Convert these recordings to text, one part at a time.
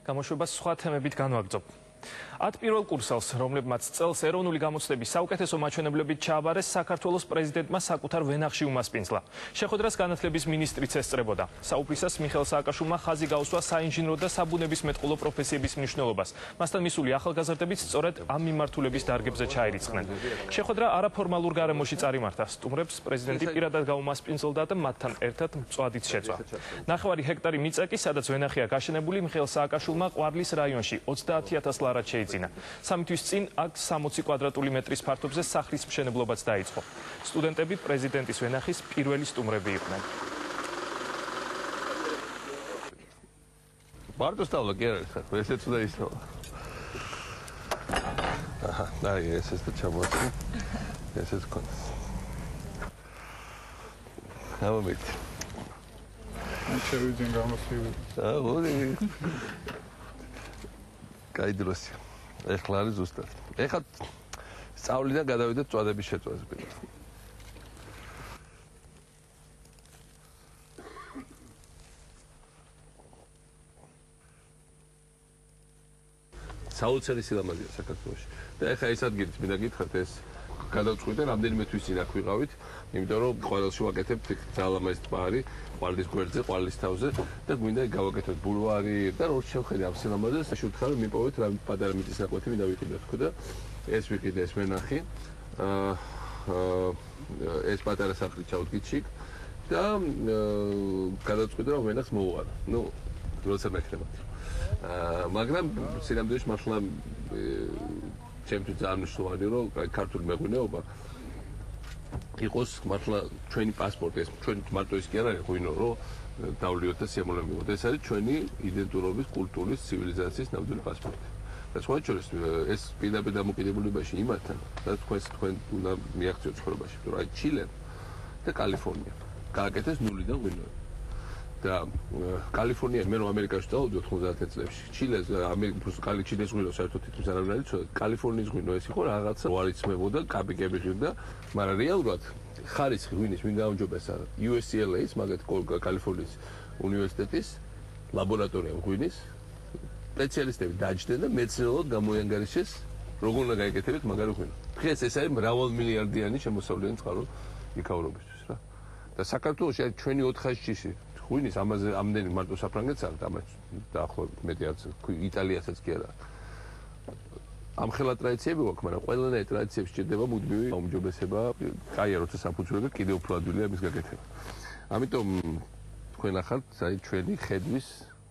გამოშვებას სხვა თემებით განვაგრძობ. At პირველ კურსელს, რომლებმაც წელს ეროვნული გამოცდების საუკეთესო მაჩვენებლებით ჩააბარეს, საქართველოს პრეზიდენტმა საკუთარ ვენახში უმასპინძლა. შეხვედრას განათლების მინისტრიც ესწრებოდა. საუბრისას მიხეილ სააკაშვილმა ხაზი გაუსვა საინჟინრო და საბუნებისმეტყველო პროფესიების მნიშვნელობას. მასთან მისული ახალგაზრდებიც სწორედ ამ მიმართულების დარგებზე ჩაირიცხნენ. შეხვედრა არაფორმალურ გარემოში წარიმართა. სტუმრებს პრეზიდენტი პირადად გაუმასპინძლდა და მათთან ერთად მწვადიც შეწვა. 9 ჰექტარი მიწა კი, სადაც ვენახია გაშენებული, მიხეილ სააკაშვილმა ყვარლის რაიონში 30,000 ლარად შეიძინა. 3 თვის წინ აქ 60 კვადრატული მეტრის ფართობზე სახლის მშენებლობაც დაიწყო. სტუდენტები პრეზიდენტის ვენახის პირველი სტუმრები იყვნენ. მარტო სწავლა კი არის, ესეც უნდა ისწავლა. აი, ესეც და ჩამოაწყო. ესეც კონდა. გამომით. შევიძენ გამოსივი. ორი. კაი დროსია. ეხლა არის ზუსტად. ეხლა სწავლიდან გადავიდეთ წვადების შეწვაზე პირდაპირ. საოცარი სილამაზეა საქართველოში. და ეხლა ეს ადგილიც მინდა გითხრათ, ეს გადავწყვიტე რამდენიმე თვის წინ აქ ვიყავით, იმიტომ რომ ყველაში ვაკეთებთ ძალამაზ ტბა არის, ყვარლის გვერდზე, ყვარლის თავზე და გვინდა გავაკეთოთ ბულვარი და რო შევხედე ამ სილამაზეს, შევთხარ რომ მიპოვეთ რა პატარა მიწის ნაკვეთი მინდა ვიყიდე თქო და ეს ვიყიდე ეს ვენახი. ეს პატარა სახლი ჩავდგით შიგ და გადავწყვიტე რომ ვენახს მოვუყარო. ნუ როცა მექნება. მაგრამ სინამდვილეში მართლა ჩემთვის ძალიან მნიშვნელოვანია რომ ქართული მეღვინეობა იყოს მართლა ჩვენი პასპორტი, ეს ჩვენ მარტო ის კი არ არის ღვინო რომ დავლიოთ და სიამოვნება მივიღოთ. ეს არის ჩვენი იდენტურობის, კულტურის, ცივილიზაციის ნამდვილი პასპორტი. და სხვა შორის ეს პირდაპირ დამოკიდებულებაში იმათთან, რაც თქვენ უნდა მიაღწიოთ ცხოვრებაში, რომ აი ჩილე და კალიფორნია გააკეთეს ნულიდან ღვინოები. და კალიფორნია მე რომ ამერიკაში დავდივარ 90 წლებში. ჩილეს ჩილეს ღვინო საერთოდ თითქმის არავინ არ იცოდა. კალიფორნიის ღვინო ეს იყო რაღაცა ვარიცმებოდა, კაპიკები ღირდა, მაგრამ რეალურად ხარისხი ღვინის ვინ გააუმჯობესა UCLA-ის, მაგათ კალიფორნიის უნივერსიტეტის ლაბორატორია ღვინის სპეციალისტები დაჯდნენ და მეცნიერულად გამოიანგარიშეს როგორ უნდა გაეკეთებინათ მაგარი ღვინო. დღეს ეს არის მრავალმილიარდიანი შემოსავლიანი წყარო იქაურობისთვის რა. და საქართველოში არის ჩვენი 400 ღვინის ამაზე ამდენი მარტო საფრანგეთს არ დაახლოებით მეტი არც იტალიასაც კი არა. ამ ხელა ტრადიციები გვაქვს, მაგრამ ყველანაირ ტრადიციებს სჭირდება მუდმივი გაუმჯობესება, კაია როცა საფუძვლები კიდევ უფრო ადვილია მის გაკეთება. ამიტომ თქვენ ახართ აი ჩვენი ხედვის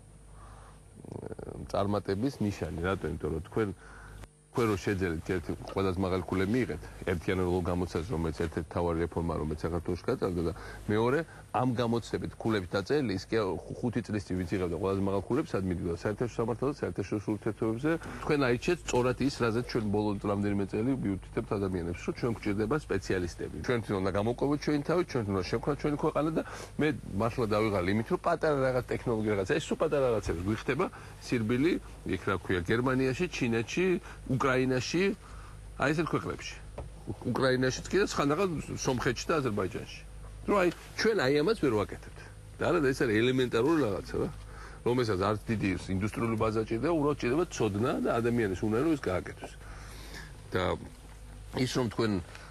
წარმატების ნიშანი, რატო? იმიტომ რომ თქვენ რო შეძელით ერთი ყველაზე მაღალი ქულები მიიღეთ, ერთიანი გამოცდას, რომელიც ერთ-ერთი მთავარი რეფორმა, რომელიც საქართველოში გატარდა და მეორე ამ გამოცდებით ქულებით დაწერილი, ის კი 5 წლის წინ ვინც იღებდა ყველაზე მაღალ ქულებს, სად მიდიოდა საერთაშორისო სამართალზე, საერთაშორისო ურთიერთობებზე, თქვენ აირჩიეთ სწორად ის, რაზეც ჩვენ ბოლო რამდენიმე წელი ვიუთითებთ ადამიანებს, რომ ჩვენ გვჭირდება სპეციალისტები. ჩვენ თვითონ უნდა გამოვყოვოთ ჩვენი თავი, ჩვენ უნდა შევქმნათ ჩვენი ქვეყანა და მე მართლა დავიღალე იმით, რომ პატარა რაღაც ტექნოლოგია რაღაცა, ეს სულ პატარა რაღაცები გვიხდება სირბილი, იქ რა ქვია, გერმანიაში, ჩინეთში, უკრაინაში, აი ესეთ ქვეყნებში. უკრაინაშიც კიდე ხანდახან სომხეთში და აზერბაიჯანში. რომ აი ჩვენ აი ამას ვერ ვაკეთებთ. და არა ეს არის ელემენტარული რაღაცა რა. რომელსაც არც დიდი ინდუსტრიული ბაზა ჭირდება, უბრალოდ ჭირდება ცოდნა და ადამიანის უნარი ის გააკეთოს. და ის რომ თქვენ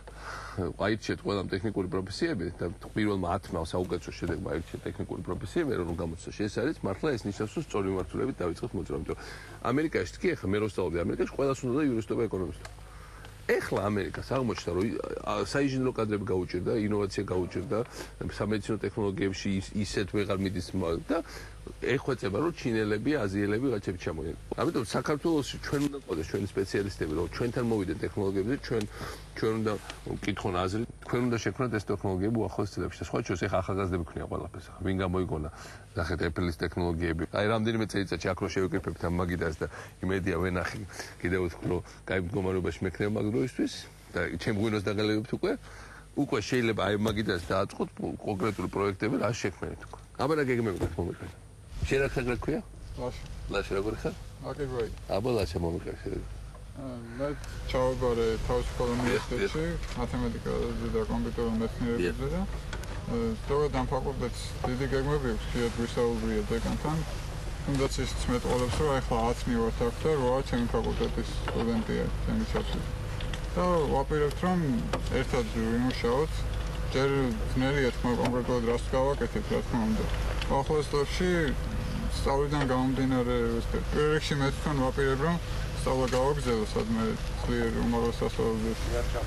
აირჩიეთ ყველამ ტექნიკური პროფესიები და პირველმა 10-მა საუკეთესო შედეგმა აირჩიეთ ტექნიკური პროფესიები, რომ გამოცდაში ეს არის, მართლა ეს ნიშნავს, რომ სწორი მიმართულებით დავიწყოთ მოძრაობა. იმიტომ ამერიკაში კი ახლა მე რო ვსწავლობდი ამერიკაში, ყველას უნდა და იურისტობა, ეკონომისტობა. ეხლა ამერიკას აღმოჩნდა, რომ საინჟინრო კადრები გაუჭირდა, ინოვაცია გაუჭირდა, სამედიცინო ტექნოლოგიებში ისეთ ვეღარ მიდის და ეხვეწება, რომ ჩინელები, აზიელები რაღაცები ჩამოიყვნენ. ამიტომ საქართველოში ჩვენ უნდა ყავდეს ჩვენი სპეციალისტები, რომ ჩვენთან მოვიდნენ ტექნოლოგიებზე, ჩვენ უნდა ვკითხონ აზრი, თქვენ უნდა შექმნათ ეს ტექნოლოგიები უახლოეს წლებში. და სხვა შორის ეხლა ახალგაზრდები ქნია ყველაფერს. ვინ გამოიგონა ნახეთ Apple-ის ტექნოლოგიები. აი რამდენიმე წელიწადში აქ რო შევიკრიფებთ ამ მაგიდას და იმედია ვენახი კიდევ ვთქვი, რომ კაი მდგომარეობაში მექნება მაგ დროისთვის და ჩემ ღვინოს დაგალებებთ უკვე შეიძლება აი მაგიდას დააწყოთ კონკრეტული პროექტები რა შექმნით უკვე. აბა რა გეგმები გაქვთ მომიყრეთ? შენ რა ხარ გქია? ლაშა როგორ ხარ? აკეთებია. აბა ლაშა მომიყრეთ. მე ჩავაბარე თავისუფალ უნივერსიტეტში მათემატიკაზე და კომპიუტერულ მეცნიერებებზე და სწორედ ამ ფაკულტეტს დიდი გეგმები აქვს, ხშირად ვისაუბრია დეკანთან თუნდაც ისიც მეტყოლებს, რომ ახლა 10 მივართ აქ და 8 ჩემი ფაკულტეტის სტუდენტია, ჩემი ჩათვლით. და ვაპირებთ, რომ ერთად ვიმუშაოთ. ჯერ ძნელია თქმა კონკრეტულად რას გავაკეთებთ, რა თქმა უნდა. ახლოს წლებში სწავლიდან გამომდინარე, პირველ რიგში მე თვითონ ვაპირებ, რომ სწავლა გავაგრძელო, სადმე ძლიერ უმაღლეს სასწავლებელს.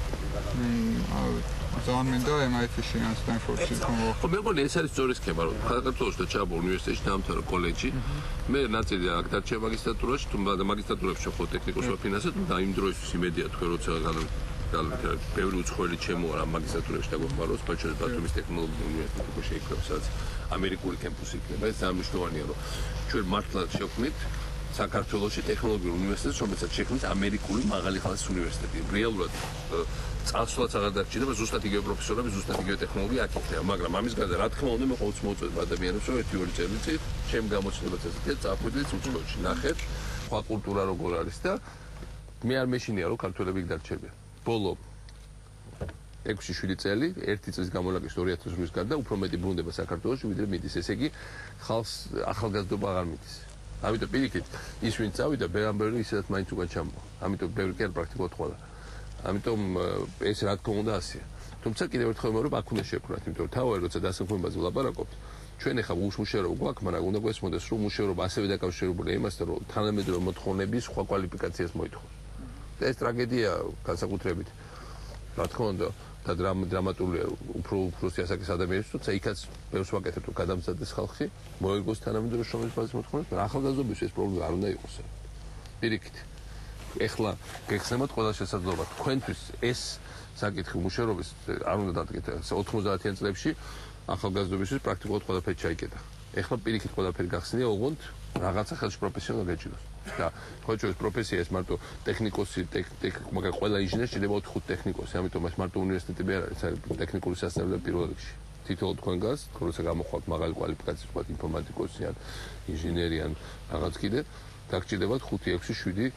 ძალიან მინდა MIT-ში ან Stanford-ში თქო. ხო, მე მგონი ეს არის სწორი სქემა, რომ საქართველოს და ჩააბო უნივერსიტეტში დაამთავრა კოლეჯი. მე ნაწილი აქ დარჩა მაგისტრატურაში, თუმცა მაგისტრატურებში ხო ტექნიკოსმა ფინანსად და იმ დროისთვის იმედია თქვენ როცა ბევრი უცხოელი ჩემოარ ამ მაგისტრატურებში დაგვეხმაროს, ბაჩელორ ბათუმის ტექნოლოგიურ უნივერსიტეტში ხო შეიქმნა, სადაც ამერიკული კემპუსი იქნება. ეს ძალიან მნიშვნელოვანია, რომ ჩვენ მართლა შევქმნით საქართველოში ტექნოლოგიურ უნივერსიტეტს, რომელსაც შექმნის ამერიკული მაღალი ხალხის უნივერსიტეტი. რეალურად წასვლაც აღარ დაგჭირდება, ზუსტად იგივე პროფესორები, ზუსტად იგივე ტექნოლოგია აქ იქნება, მაგრამ ამის გარდა რა თქმა უნდა მე ყოველთვის მოვუწოდებ ადამიანებს, რომ 1-2 წელი წინ ჩემ გამოცდილებას ესეთია წახვიდეთ უცხოეთში, ნახეთ, სხვა კულტურა როგორ არის და მე არ მეშინია რომ ქართველები იქ დარჩებიან. ბოლო 6-7 წელი, 1 წლის გამონაკლის 2000 წლის გარდა უფრო მეტი ბრუნდება საქართველოში, ვიდრე მიდის. ესე იგი, ხალხს ახალგაზრდობა აღარ მიდის. ამიტომ პირიქით, ის ვინც წავიდა, ბევრი ისედაც მაინც უკან ჩამოვა. ამიტომ ბევრი კი არ პრაქტიკულად ხვალა. ამიტომ ეს რა თქმა უნდა ასია. თუმცა კიდევ ერთხელ ვიმეორებ, აქ უნდა შევქნათ, იმიტომ რომ თავი როცა დასაქმებაზე ვლაპარაკობთ, ჩვენ ახლა უშმუშერო გვაქვს, მაგრამ უნდა გვესმოდეს, რომ უშმუშერობა ასევე დაკავშირებულია იმასთან, რომ თანამედროვე მოთხოვნების სხვა კვალიფიკაციას მოითხოვს. და ეს ტრაგედია განსაკუთრებით. რა თქმა უნდა, და დრამატულია უფრო სიასაკის ადამიანებს, თუმცა იქაც ბევრს ვაკეთებ, რომ გადამზადდეს ხალხი, მოერგოს თანამედროვე შრომის ბაზის მოთხოვნებს, მაგრამ ახალგაზრდობისთვის ეს პრობლემა არ უნდა იყოს. პირიქით. ეხლა გეხსნებათ ყველა შესაძლებლობა. თქვენთვის ეს საკითხი მუშაობის არ უნდა დადგეთ. 90-იან წლებში ახალგაზრდობისთვის პრაქტიკულად ყველაფერი ჩაიკეტა. ეხლა პირიქით ყველაფერი გახსნია, ოღონდ რაღაცა ხელში პროფესია უნდა გაჭიროს. და ხო ეს პროფესია ეს მარტო ტექნიკოსი, მაგრამ ყველა ინჟინერი შეიძლება 4-5 ტექნიკოსი, ამიტომ ეს მარტო უნივერსიტეტები არ არის, არის ტექნიკური სასწავლებელი პირველ რიგში. თითოეულ თქვენ გას, როცა გამოხვალთ მაღალი კვალიფიკაციის ვთქვათ ინფორმატიკოსი ან ინჟინერი ან რაღაც კიდე, დაგჭირდებათ 5, 6, 7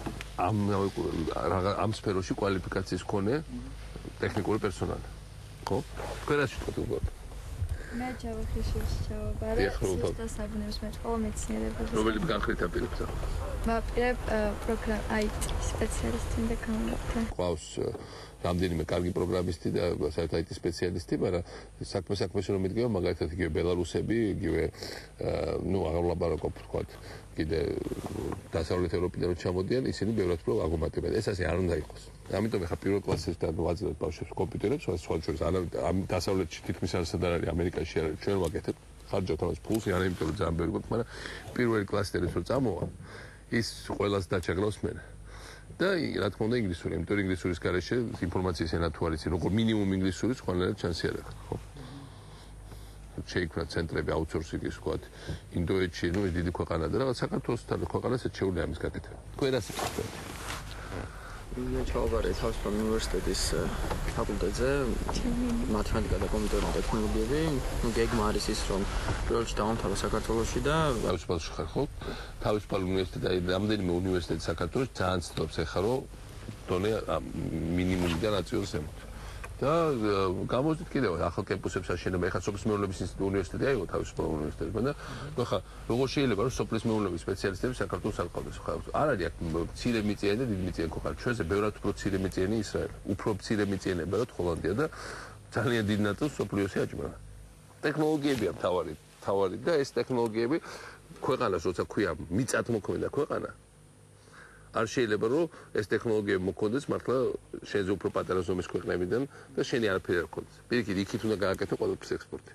ამ სფეროში კვალიფიკაციის მქონე ტექნიკური პერსონალი. ხო? თქვენ რა შევთქვათ უბრალოდ? მე ჯავახიშვილს ჩავაბარე, სისტემის საბუნებისმეტყველო მეცნიერებათა ინსტიტუტში. რომელი განხრით აპირებთ? ვაპირებ პროგრამ IT სპეციალისტი და კომპიუტერი. ყავს რამდენიმე კარგი პროგრამისტი და საერთოდ IT სპეციალისტი, მაგრამ საქმეში რომ მიდგება, მაგალითად იგივე ბელარუსები, იგივე აღარ ვლაპარაკობ თქვათ, კიდე დასავლეთ ევროპიდან რომ ჩამოდიან, ისინი ბევრად უფრო აგუმატებენ. ეს ასე არ უნდა იყოს. ამიტომ ახლა პირველ კლასისთან ვაძლევთ ბავშვებს კომპიუტერებს, სხვა შორის ამ დასავლეთში თითქმის არასად არ არის, ამერიკაში არ არის, ჩვენ ვაკეთებ, ხარჯავთ ამას ფულს, არა იმიტომ რომ ძალიან ბევრი გვაქვს, მაგრამ პირველი კლასიდან რო წამოვა, ის ყველას დაჩაგრავს მე. და რა თქმა უნდა ინგლისური, იმიტომ რომ ინგლისურის გარეშე ინფორმაციის ენა თუ არის, როგორ მინიმუმ ინგლისურის ყველანაირად შანსი არ აქვს, ხო? შეიქმნა ცენტრები აუთსორსინგის ვთქვათ, ინდოეთში, ნუ ეს დიდი ქვეყანა და რაღაც საქართველოსთან ქვეყანასაც შეუძლია ამის გაკეთება. თქვენ რა სიტყვით? მე ჩავაბარე თავისუფალ უნივერსიტეტის ფაკულტეტზე მათემატიკა და კომპიუტერული ტექნოლოგიები. ნუ გეგმა არის ის, რომ პირველ რიგში დავამთავრე საქართველოში და თავისუფალში ხარ, ხო? თავისუფალ უნივერსიტეტი, რამდენიმე უნივერსიტეტი საქართველოში ძალიან ცდილობს ეხლა, რომ დონე მინიმუმიდან აწიოს ზემოთ. და გამოვიდეთ კიდევ ახალ კემპუსებს აშენება. ეხლა სოფლის მეურნეობის ინსტიტუტი უნივერსიტეტი აიღო თავისუფალ უნივერსიტეტმა და ეხლა როგორ შეიძლება რომ სოფლის მეურნეობის სპეციალისტები საქართველოს არ ყავდეს? არ არის აქ მცირე მიწიანი და დიდი მიწიანი ქვეყანა. ჩვენზე ბევრად უფრო მცირე მიწიანი ისრაელი, უფრო მცირე მიწიანი ბევრად ჰოლანდია და ძალიან დიდ ნაწილს სოფლიოსი აჭმავა. ტექნოლოგიებია მთავარი და ეს ტექნოლოგიები ქვეყანას როცა ქვია მიწათმოქმედა ქვეყანა არ შეიძლება რომ ეს ტექნოლოგიები მოქონდეს მართლა შენზე უფრო პატარა ზომის ქვეყნებიდან და შენი არაფერი არ ქონდეს. პირიქით, იქით უნდა გააკეთო ყველაფრის ექსპორტი.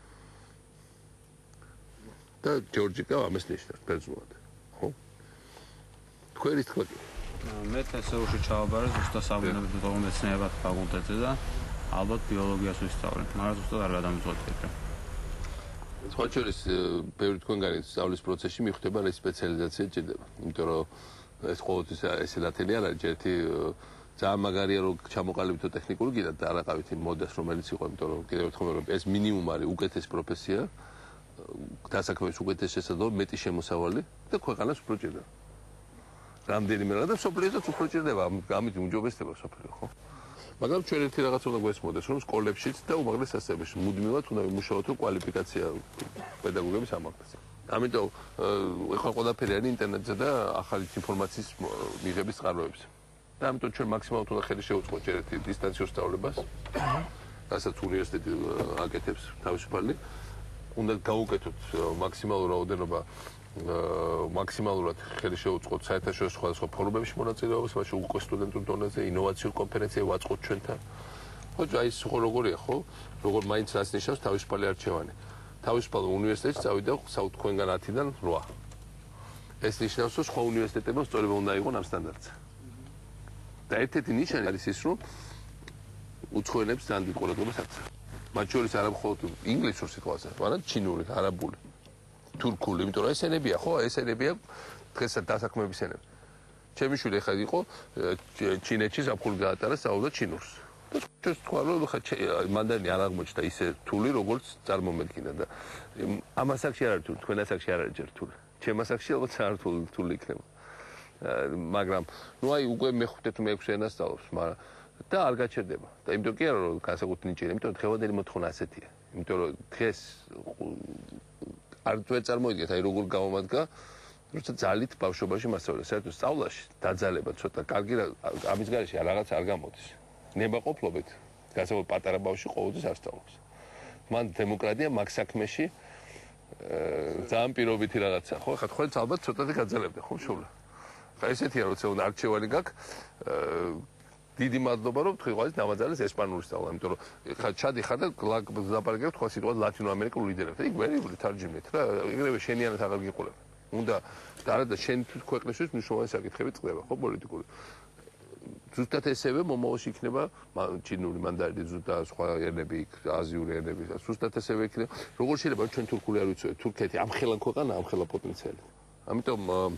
და ჯორჯიკა ამას ნიშნავს პერსონალად. ხო? თქვენ ის თქვენ. მე თესეულში ჩავაბარე ზუსტად საბუნებისმეტყველო მეცნიერებათა ფაკულტეტზე და ალბათ ბიოლოგიას ვისწავლე, მაგრამ ზუსტად არ გადამწყვეტია. სხვა შორის ბევრი თქვენგანი სწავლის პროცესში მიხვდება რა სპეციალიზაცია ჭირდება. იმიტომ რომ ეს ყოველთვის ესე ლათელი არ არის, ერთი ძალიან მაგარია რომ ჩამოყალიბდო ტექნიკური კიდე და არაყავით იმ მოდას რომელიც იყო, იმიტომ რომ კიდევ ერთხელ რომ ეს მინიმუმ არის უკეთესი პროფესია, დასაქმების უკეთესი შესაძლებლობა, მეტი შემოსავალი და ქვეყანას უფრო ჭირდება. რამდენიმე რა და სოფლიოსაც უფრო ჭირდება, ამით უმჯობესდება სოფლიო, ხო? მაგრამ ჩვენ ერთი რაღაც უნდა გვესმოდეს, რომ სკოლებშიც და უმაღლეს სასწავლებელში მუდმივად უნდა ვიმუშაოთ, რომ კვალიფიკაცია პედაგოგების ამაღლდეს. ამიტომ ეხლა ყველაფერი არის ინტერნეტზე და ახალი ინფორმაციის მიღების წყაროებზე. და ამიტომ ჩვენ მაქსიმალურად უნდა ხელი შევუწყოთ ჯერ ერთი დისტანციურ სწავლებას, რასაც უნივერსიტეტი აკეთებს თავისუფალი. უნდა გავუკეთოთ მაქსიმალურ რაოდენობა მაქსიმალურად ხელი შევუწყოთ საერთაშორისო სხვადასხვა ფორუმებში მონაწილეობას, მაშინ უკვე სტუდენტურ დონეზე, ინოვაციურ კონფერენციებში ვაწყოთ ჩვენთან. ხო, აი ეს როგორია, ხო? როგორ მაინც რას ნიშნავს თავისუფალი არჩევანი. თავისუფალ უნივერსიტეტში წავიდა თქვენგან 10-დან 8. ეს ნიშნავს, რომ სხვა უნივერსიტეტებმა სწორება უნდა იყოს ამ სტანდარტზე. და ერთ-ერთი ნიშანი არის ის, რომ უცხოენებს ძალიან დიდ ყურადღებას აქცევს. მათ შორის არა მხოლოდ ინგლისურ სიტყვაზე, არამედ ჩინური, არაბული, თურქული, იმიტომ რომ ეს ენებია, ხო, ეს ენებია დღესაც დასაქმების ენები. ჩემი შვილი ახლა იყო ჩინეთში ზაფხული გაატარა სწავლობდა ჩინურს. და ჩვენ თქვა რომ ხა მანდარინი არ აღმოჩნდა ისე რთული, როგორც წარმომედგინა და ამ ასაკში არ არის რთული, თქვენ ასაკში არ არის ჯერ რთული. ჩემ ასაკში ალბათ არ რთული იქნება. მაგრამ ნუ აი უკვე მე-5 თუ მე-6 ენას სწავლობს, მაგრამ და არ გაჩერდება. და იმიტომ კი არა რომ განსაკუთრებით ნიჭიერი, იმიტომ რომ დღევანდელი მოთხოვნა ასეთია. იმიტომ რომ დღეს არ წარმოიდგენთ აი როგორ გამომადგა, როცა ძალით ბავშვობაში მასწავლე. საერთოდ სწავლაში დაძალება ცოტა კარგი ამის გარეშე რაღაც არ გამოდის. ნებაყოფლობით განსაკუთრებით პატარა ბავშვი ყოველთვის არ სწავლობს. მან დემოკრატია მაგ საქმეში ძალიან პირობითი რაღაცა, ხო? ხა თქვენც ალბათ ცოტათი გაძალებდა, ხო, შულა? ხა ესეთია, როცა უნდა არჩევანი გაქვს, დიდი მადლობა რომ თქვენ დამაძალეს ესპანური სწავლა, იმიტომ რომ ხა ჩადიხარ და ლაპარაკობთ სხვა სიტყვას ლათინო ამერიკულ ლიდერებთან. იქ ვერიული თარჯიმეთ რა, ეგრევე შენიანად აღარ გიყურებ. უნდა და არა და შენ ქვეყნისთვის მნიშვნელოვანი საკითხები წყდება, ხო, პოლიტიკური. ზუსტად ესევე მომავალში იქნება ჩინური, მანდარინი, ზუსტად სხვა ენები, აზიური ენები, ზუსტად ესევე იქნება. როგორ შეიძლება ჩვენ თურქული არ ვიცოდეთ, თურქეთი ამხელა ქვეყანა, ამხელა პოტენციალი. ამიტომ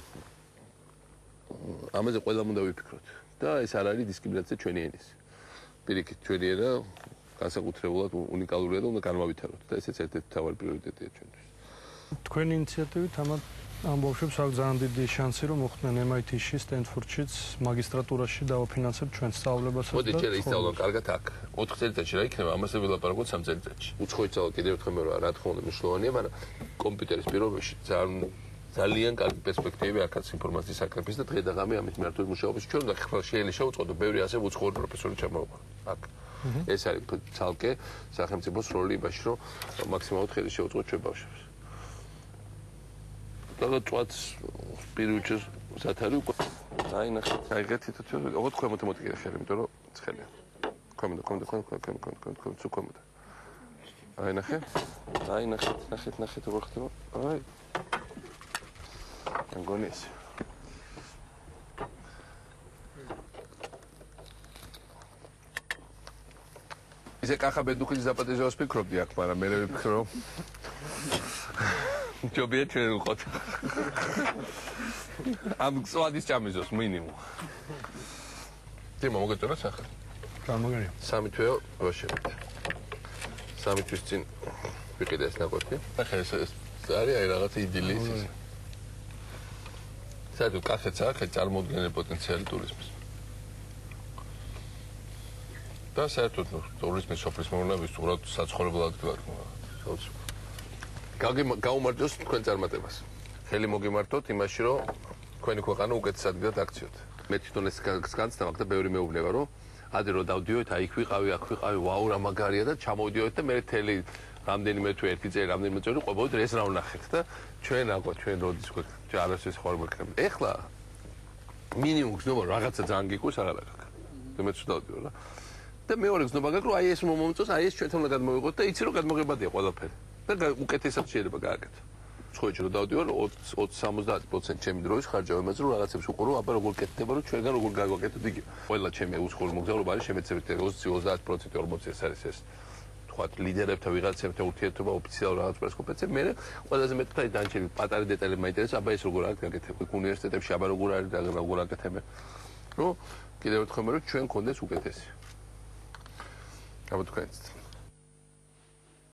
ამაზე ყველამ უნდა ვიფიქროთ. და ეს არ არის დისკრიმინაცია ჩვენი ენის. პირიქით, ჩვენი ენა განსაკუთრებულად უნიკალურია და უნდა განმავითაროთ და ესეც ერთ-ერთი მთავარი პრიორიტეტია ჩვენთვის. თქვენი ინიციატივით ამ ბავშვებს აქვს ძალიან დიდი შანსი რომ მოხვდნენ MIT-ში, სტენფორდშიც, მაგისტრატურაში დავაფინანსებთ ჩვენ სწავლებასაც და მოდი ჯერ ისწავლონ კარგად აქ. 4 წელიწადში რა იქნება, ამაზე ვილაპარაკოთ 3 წელიწადში. უცხოური სწავლა კიდევ ერთხელ მე რა თქმა უნდა მნიშვნელოვანია, მაგრამ კომპიუტერის პირობებში ძალიან კარგი პერსპექტივები აქაც ინფორმაციის საკრების და დღე და ღამე ამით მართლაც მუშაობაში ჩვენ და ხელი შევუწყოთ ბევრი ასე უცხოური პროფესორი ჩამოვყო. აქ ეს არის ცალკე სახელმწიფოს როლი იმაში, რომ მაქსიმალურად ხელი შევუწყოთ ჩვენ ბავშვებს. და წვაც პირუჩეს სათარი უკვე აი ნახეთ, აიღეთ თვითონ ოღონდ ქვემოთ მოტიგე ხელი, იმიტომ რომ ცხელია. ქვემოთ სუქვემოთ. აი ნახე. აი ნახეთ როგორ ხდება. აი Angonis. ისე კახა ბედუქის დაპატეჟოს ფიქრობდი აქ, მაგრამ მე ვიფიქრო რომ ჯობია ჩვენ ვიყოთ. ამ სვადის ჩამიზოს მინიმუმ. თემა მოგეწონა სახე. გამოგერია. 3 თვეო ვაშევთ. 3 თვის წინ ვიყიდე ეს ნაკოთი. ახლა ეს არის აი რაღაცა იდილის ეს. საერთოდ კახეთს აქვს წარმოუდგენელი პოტენციალი ტურიზმის. და საერთოდ ტურიზმის სოფლის მოვლენების უბრალოდ საცხოვრებელ ადგილად გაუმართოს თქვენ წარმატებას. ხელი მოგიმართოთ იმაში, რომ თქვენი ქვეყანა უკეთეს ადგილად აქციოთ. მე თვითონ ეს განცდა მაქვს და ბევრი მეუბნება, რომ ადრე რომ დავდიოდეთ, აი იქ ვიყავი, აქ ვიყავი, ვაუ რა მაგარია და ჩამოვიდიოდეთ და მე თელი რამდენიმე თუ ერთი წელი, რამდენიმე წელი ყვებოდით ეს რა ვნახეთ და ჩვენ აყვა ჩვენ როდის გვექნება, არასდროს ხარ გვექნება. ეხლა მინიმუმ გზნობა რაღაცა ძალიან გიყვეს აღარ აქვს. და მე ვცდავდი რა. და მეორე გზნობა გაქვს, რომ აი ეს მომწონს, აი ეს ჩვენთან უნდა გადმოვიღოთ და იცი რომ გადმოღებადია ყველაფერი. და უკეთესად შეიძლება გააკეთო. სხვაჯერ რომ დავდივარ 20-70% ჩემი დროის ხარჯავ იმაზე რომ რაღაცებს უყურო, აბა როგორ კეთდება რომ ჩვენგან როგორ გავაკეთოთ იგივე. ყველა ჩემი უცხოური მოგზაურობა არის შემეცებით 20-30% 40% ეს არის ეს. თქვათ ლიდერებთან ვიღაცებთან ურთიერთობა ოფიციალურ რაღაც პრესკონფერენცზე მე ყველაზე მეტად აი დანჩენილი პატარა დეტალები მაინტერესებს აბა ეს როგორ არის გაკეთებული უნივერსიტეტებში აბა როგორ არის და როგორ აკეთებენ რომ კიდევ ერთხელ მე რომ ჩვენ გქონდეს უკეთესი აბა თქვენც